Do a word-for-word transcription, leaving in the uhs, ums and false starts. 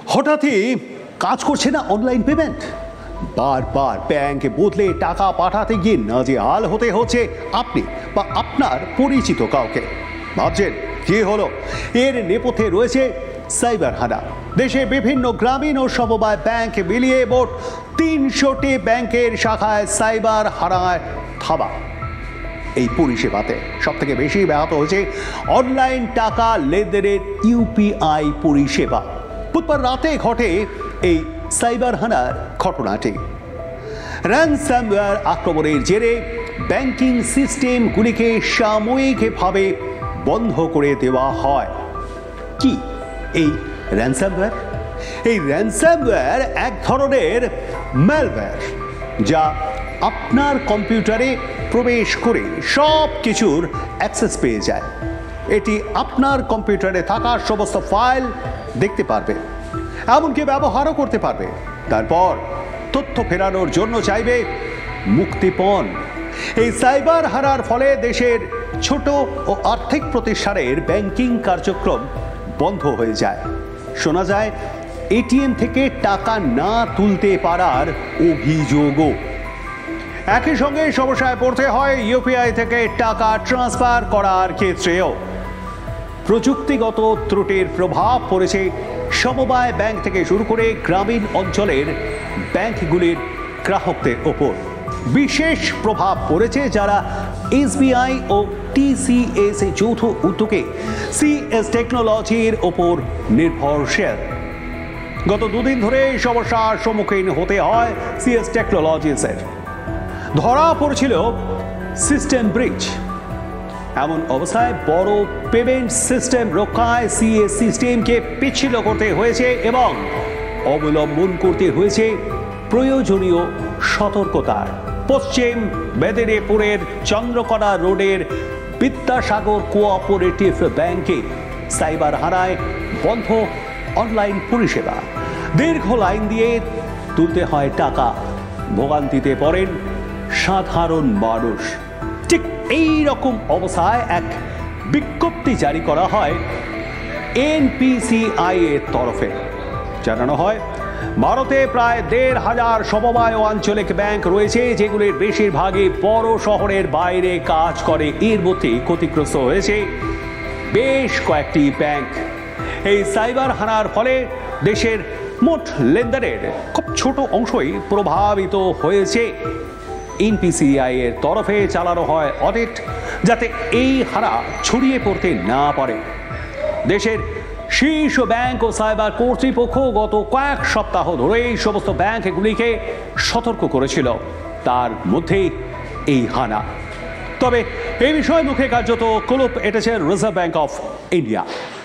হঠাৎই কাজ করছে না অনলাইন পেমেন্ট। বারবার ব্যাংকে বদলে টাকা পাঠাতে গিয়ে নাজেহাল হতে হচ্ছে আপনি বা আপনার পরিচিত কাউকে। ভাবছেন কি হলো? এর নেপথ্যে রয়েছে সাইবার হানা। দেশে বিভিন্ন গ্রামীণ ও সমবায় ব্যাংক মিলিয়ে মোট তিনশোটি ব্যাংকের শাখায় সাইবার হানায় থাবা। এই পরিষেবাতে সব থেকে বেশি ব্যাহত হয়েছে অনলাইন টাকা লেনদেনের ইউপিআই পরিষেবা। বুধবার রাতে ঘটে এই সাইবার হানার ঘটনাটি। র্যানসামওয়্যার আক্রমণের জেরে ব্যাংকিং সিস্টেমগুলিকে সাময়িকভাবে বন্ধ করে দেওয়া হয়। কি এই র্যানসামওয়্যার? এই র্যানসামওয়্যার এক ধরনের ম্যালওয়্যার, যা আপনার কম্পিউটারে প্রবেশ করে সব কিছুর অ্যাক্সেস পেয়ে যায়। এটি আপনার কম্পিউটারে থাকা সমস্ত ফাইল দেখতে পারবে, এমনকি ব্যবহারও করতে পারবে। তারপর তথ্য ফেরানোর জন্য চাইবে মুক্তিপণ। এই সাইবার হানার ফলে দেশের ছোট ও আর্থিক প্রতিষ্ঠানের ব্যাংকিং কার্যক্রম বন্ধ হয়ে যায়। শোনা যায় এটিএম থেকে টাকা না তুলতে পারার অভিযোগও। একই সঙ্গে সমস্যায় পড়তে হয় ইউপিআই থেকে টাকা ট্রান্সফার করার ক্ষেত্রেও। প্রযুক্তিগত ত্রুটির প্রভাব পড়েছে সমবায় ব্যাংক থেকে শুরু করে গ্রামীণ অঞ্চলের ব্যাংকগুলির গ্রাহকদের ওপর। বিশেষ প্রভাব পড়েছে যারা এসবিআই ও টিসিএস যৌথ উদ্যোগে সিএস টেকনোলজির ওপর নির্ভরশীল। গত দুদিন ধরে এই সমস্যার সম্মুখীন হতে হয় সিএস টেকনোলজিসের। ধরা পড়ছিল সিস্টেম ব্রিচ। এমন অবস্থায় বড় পেমেন্ট সিস্টেম রক্ষায় সিএস সিস্টেমকে পিচ্ছিল করতে হয়েছে এবং অবলম্বন করতে হয়েছে প্রয়োজনীয় সতর্কতার। পশ্চিম মেদিনীপুরের চন্দ্রকোনা রোডের বিদ্যাসাগর কোঅপারেটিভ ব্যাংকে সাইবার হানায় বন্ধ অনলাইন পরিষেবা। দীর্ঘ লাইন দিয়ে তুলতে হয় টাকা। ভোগান্তিতে পড়েন সাধারণ মানুষ। ঠিক এই রকম অবস্থায় এক বিজ্ঞপ্তি জারি করা হয় এনপিসিআই এর তরফে। জানানো হয় ভারতে প্রায় দেড় হাজার সমবায় ও আঞ্চলিক ব্যাংক রয়েছে, যেগুলির বেশিরভাগই বড় শহরের বাইরে কাজ করে। এর মধ্যে ক্ষতিগ্রস্ত হয়েছে বেশ কয়েকটি ব্যাংক। এই সাইবার হানার ফলে দেশের মোট লেনদেনের খুব ছোট অংশই প্রভাবিত হয়েছে। এনপিসিআই এর তরফে চালানো হয় অডিট, যাতে এই হানা ছড়িয়ে পড়তে না পারে। দেশের শীর্ষ ব্যাংক ও সাইবার কর্তৃপক্ষ গত কয়েক সপ্তাহ ধরে এই সমস্ত ব্যাংকগুলিকে সতর্ক করেছিল, তার মধ্যেই এই হানা। তবে এই বিষয়ে মুখে কার্যত কুলুপ এঁটেছে রিজার্ভ ব্যাংক অফ ইন্ডিয়া।